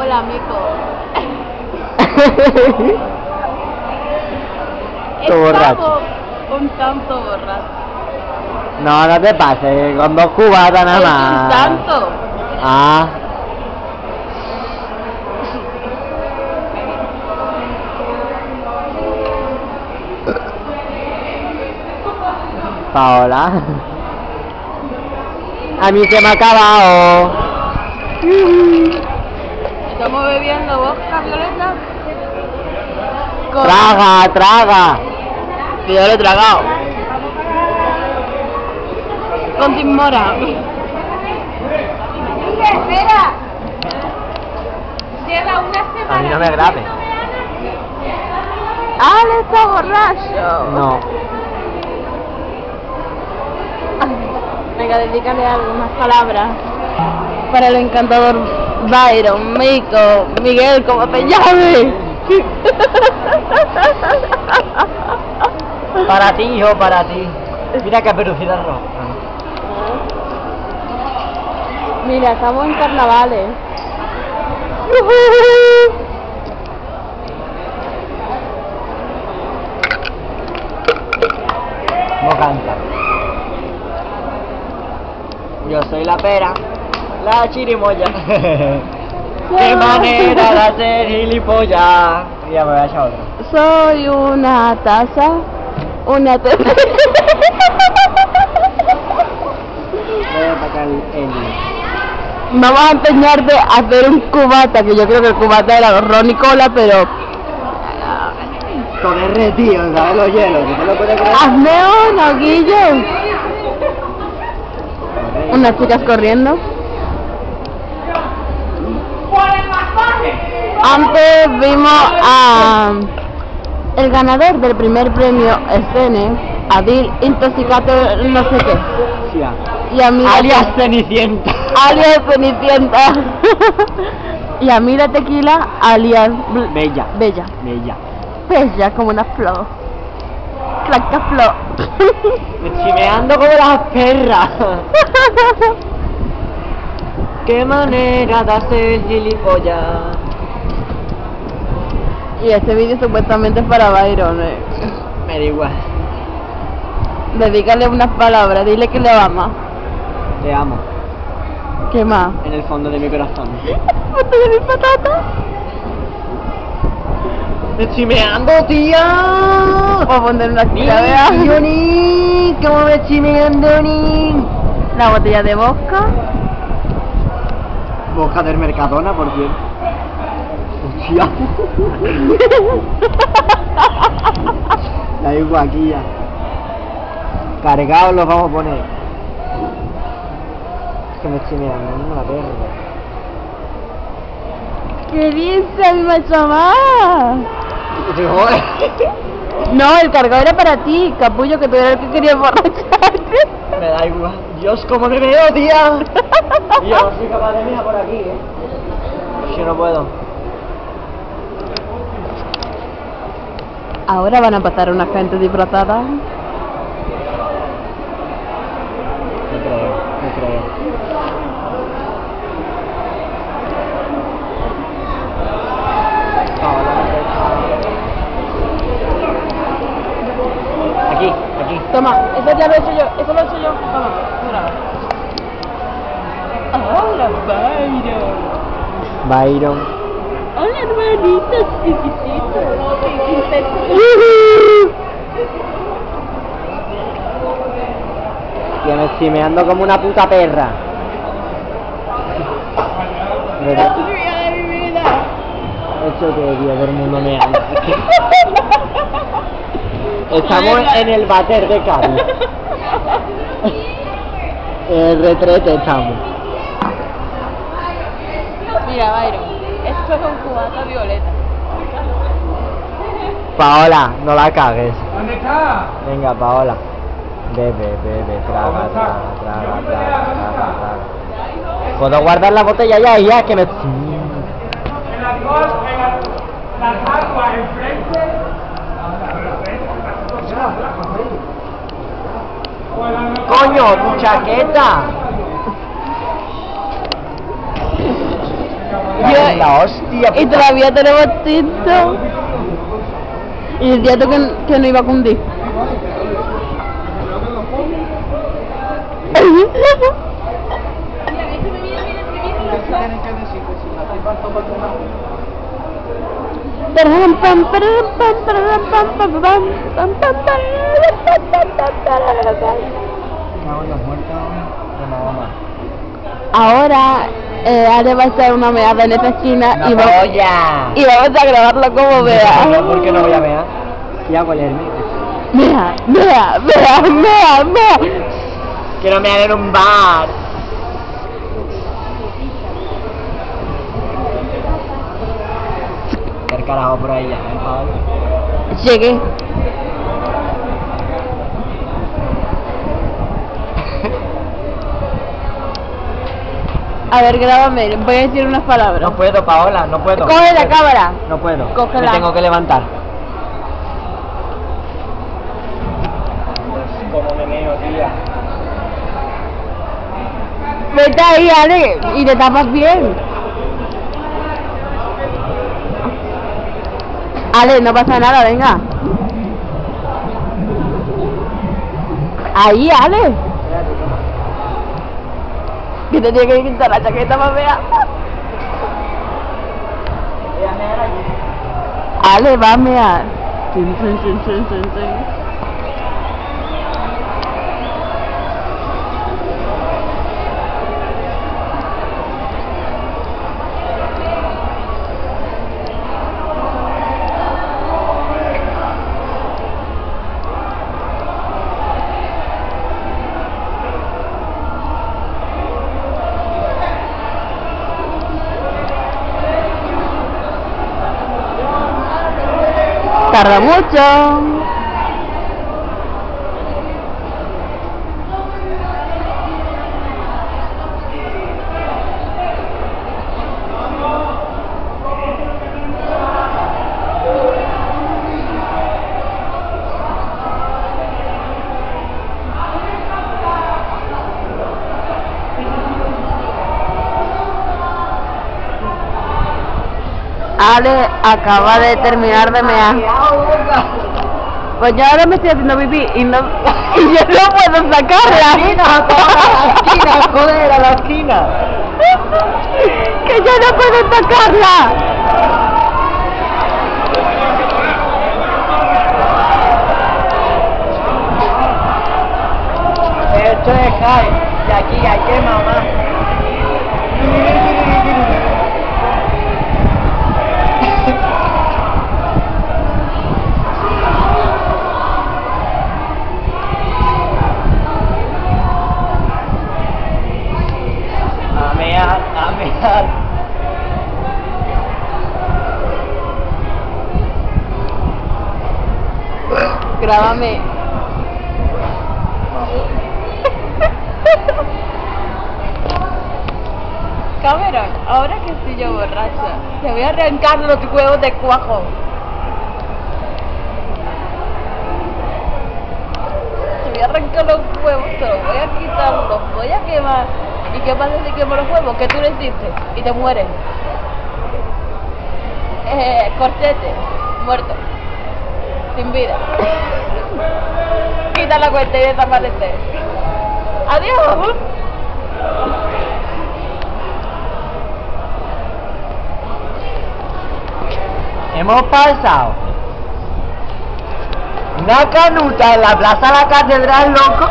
Hola, mico. Todo borracho. Un tanto borracho. No, no te pases, con 2 cubatas nada más. Un tanto. Ah. Paola. A mí se me ha acabado. Estamos bebiendo vodka, Violeta. Traga, traga. Que yo lo he tragado. Con timora. Espera. Lleva una semana. A mí no me grabe. ¡Ale, está borracho! No. Venga, dedícale algunas palabras para el encantador Byron, Mico, Miguel, como te llames. Para ti, hijo, para ti. Mira qué pelucita roja. Mira, estamos en carnavales. No canta. Yo soy la pera, la chirimoya. Qué manera de hacer gilipollas. Ya me voy a echar otro. Soy una taza, una taza. Voy a sacar el... Vamos a enseñarte a hacer un cubata, que yo creo que el cubata era ron y cola, pero Con derretido, ¿sabes? Los hielos, ¿tú te lo puedes creer? hazme uno, Guillo. Unas chicas corriendo. Antes vimos a el ganador del primer premio Escene, Adil Intoxicato no sé qué. Sí, Y a mí alias Cenicienta. alias Cenicienta. Y a mí la tequila, alias Bella. Bella. Bella. Bella como una flor. Blanca flor. Me chimeando como las perras. Qué manera de hacer gilipollas. Y este vídeo supuestamente es para Byron. Me da igual. Dedícale unas palabras, dile que le amas. Te amo. ¿Qué más? En el fondo de mi corazón. ¿Foto de mi patata? ¡Me chimeando, tía! Voy a poner una ¡Ni! tira, vea. ¡Ni! ¿Cómo me chimeando, ni? La botella de vodka. Boca del Mercadona, por cierto. Hostia. La digo aquí ya. Cargados los vamos a poner. Es que me chimeando, no la perra. ¿Qué dice mi machamá? Joder. No, el cargado era para ti, capullo, que tú eras el que quería emborracharte. Me da igual. Dios, cómo me veo, tía. Yo no soy capaz de mirar por aquí, Yo no puedo. Ahora van a pasar una gente disfrazada. No creo, no creo. Aquí, aquí. Toma, eso ya lo he hecho yo, eso lo he hecho yo. Toma, mira. Hola, Byron. Byron. Hola, hermanito chiquitito. Que me chimeando como una puta perra. ¿Verdad? de mi vida. Eso que tío, todo el mundo me ama. Estamos en el váter de Cádiz. El retrete estamos. Mira, Byron, esto es un cubata violeta. Paola, no la cagues. ¿Dónde está? Venga, Paola. Bebe, traga, traga. ¿Puedo guardar la botella ya, que me... En la las aguas enfrente. ¡Coño, tu chaqueta! la hostia. Y puta. todavía tenemos tinto. Y el día que no iba a cundir. Ahora Ale va a hacer una meada en esta esquina ¡Una y polla! vamos a grabarlo como vea. ¿Por qué no voy a mear? ¿Qué hago leerme? Mea. Quiero mear en un bar. ¿Qué carajo por ahí ya? Llegué. A ver, grábame, voy a decir unas palabras. No puedo, Paola, no puedo. Coge la cámara. No puedo. Cógela. Me tengo que levantar. ¿Cómo me meo, tía? Vete ahí, Ale, y te tapas bien. Ale, no pasa nada, venga. Ahí, Ale. Que te tiene que quitar la chaqueta más fea. Ale, va a mear. Chin. Tarda mucho. Ale acaba de terminar de mear. Pues yo ahora me estoy haciendo pipí y no y yo no puedo sacarla. ¡La esquina, joder, a la esquina! Que yo no puedo sacarla. Esto es high. Y aquí hay que mamá. A mear. Grábame. Cameron, ahora que estoy yo borracha, te voy a arrancar los huevos de cuajo. Te voy a arrancar los huevos, te los voy a quitar, los voy a quemar. ¿Y qué pasa si quemo los huevos? Que tú le hiciste y te mueres. Corchete, muerto, sin vida. Quita la cuenta y desaparece. Adiós. Hemos pasado una canuta en la plaza de la catedral, loco.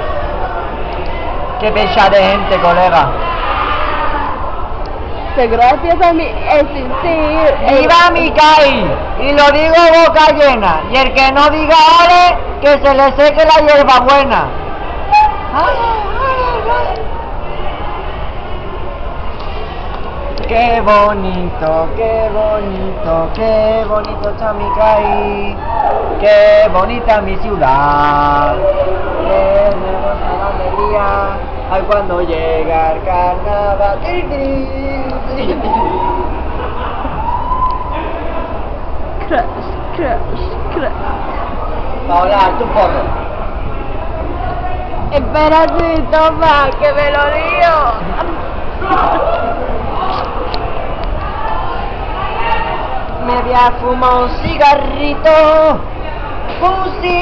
Qué pecha de gente, colega. Que gracias a mi existir. ¡Viva Mikai! Y lo digo boca llena. Y el que no diga ole, que se le seque la hierbabuena. Qué bonito, qué bonito, qué bonito está Mikai. Qué bonita mi ciudad. Qué hermosa la alegría al cuando llega el carnaval. Crash. Paola, tu porro. Espérate, toma, que me lo lío. a fumar un cigarrito. Un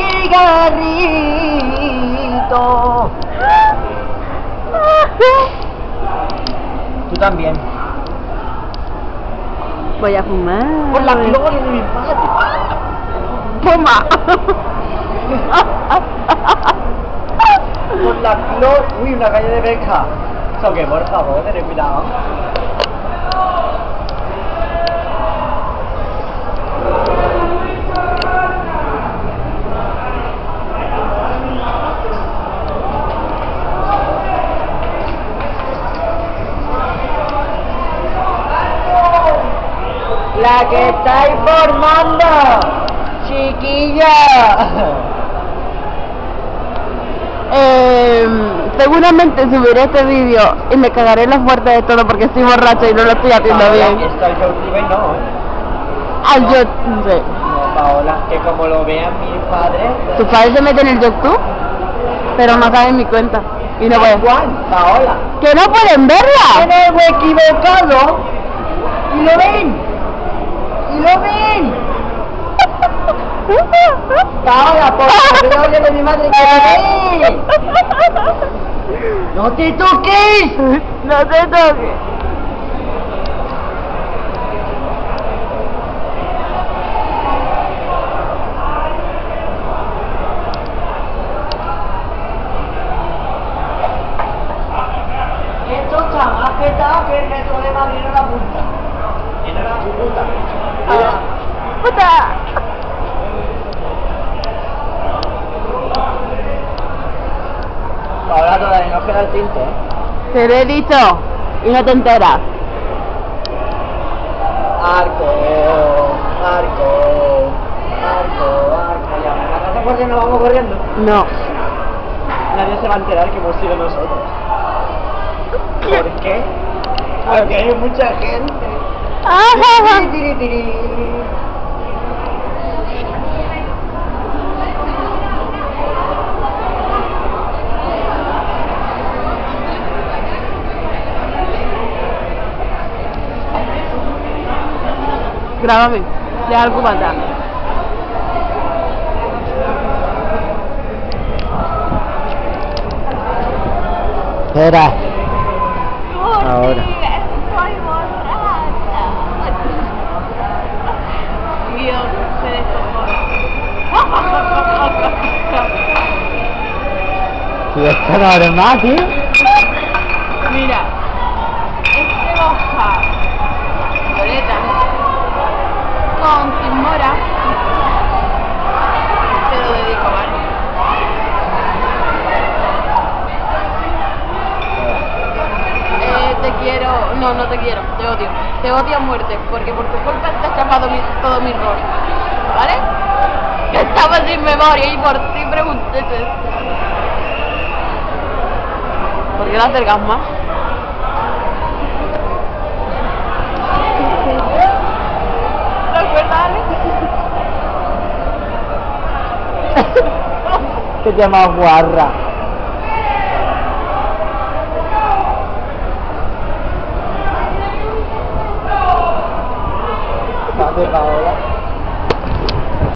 cigarrito. Tú también. Voy a fumar. Por la gloria de mi padre. Fuma. Por la gloria. Uy, una calle de pesca. Eso que por favor, tened cuidado. La que está informando, chiquilla. Seguramente subiré este vídeo y me cagaré la fuerte de todo porque estoy borracha y no lo estoy haciendo bien. Esto es YouTube y no. Al yo... sí. No, Paola, que como lo vean mis padres. Tus padres se meten en el YouTube, pero no saben mi cuenta. Y no pueden. Juan, Paola. ¡Que no pueden verla! Me he equivocado. Y lo ven. Y lo ven. Paola, por favor, de mi madre que lo ven. ¡No te toques! No te toques. Esto está más petado que el metro de Madrid en la punta. En la puta. ¡Puta! Ahora todavía nos queda el tinte, ¿eh? Te lo he dicho y no te enteras. Arco, arco, arco, arco. Ya, ¿no por qué no vamos corriendo? No. Nadie se va a enterar que hemos sido nosotros. ¿Por qué? Porque hay mucha gente. Ajá. Tiri, tiri, tiri. Grábame. Deja el cubata. Espera. Ahora. Estoy borracha. Dios, se descompone. Si esto no es más, tío. Mira, este hoja violeta con timora te lo dedico, ¿vale? Te quiero, no te quiero, te odio a muerte, porque por tu culpa te has chapado todo mi rol, ¿vale? Que estaba sin memoria y por ti pregunté esto. ¿Por qué no acercas más? ¿Recuerdas? Que te llamas guarra. Date, Paola.